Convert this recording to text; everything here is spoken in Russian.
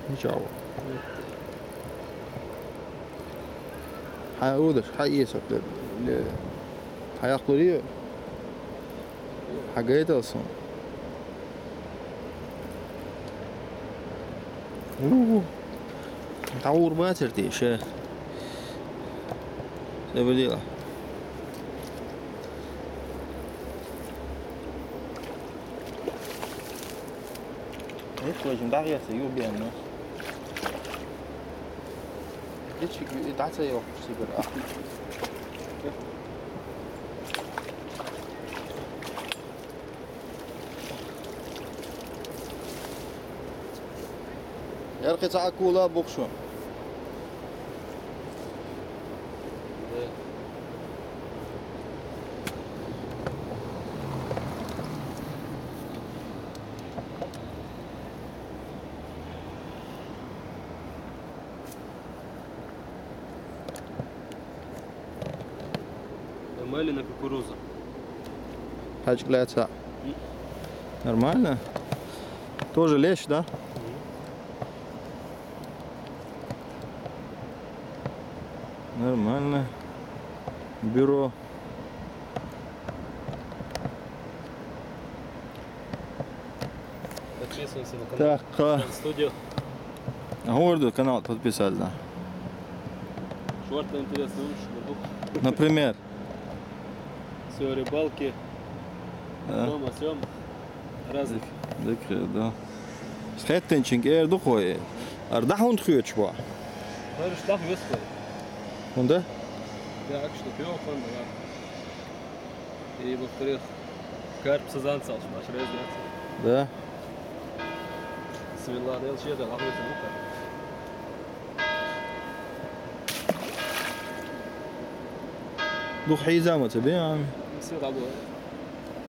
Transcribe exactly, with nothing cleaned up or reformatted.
Ciao. حيقودش حييسك ل حياخدوا ليه حاجات أصلا. أوه تعور ما ترتيش ها سبديلا. إيش وجه داعية سيوب بيننا. إيش في تعال سيوب سيبر أخي. يرقي تاع كولا بوكشون. Малина кукуруза. Хачкляца. Нормально? Тоже лещ, да? Нормально. Бюро. Подписываемся на канал. Так, Студию. гордо канал подписать, да. Шорты интересные лучше. Например. Все рыбалки. Да. Дома, сём. Разных. ذكر да. Схеттенчинг эр духой. Ардах он тхёч ба. Говоришь, так веской. Он да? Так, что пиво фон, да. И во-вторых, карп сазан салш, маш резница. Да. Свела, да, елче, да, лахуется бука. Дух حيزامة تبي عم. يصير عدو.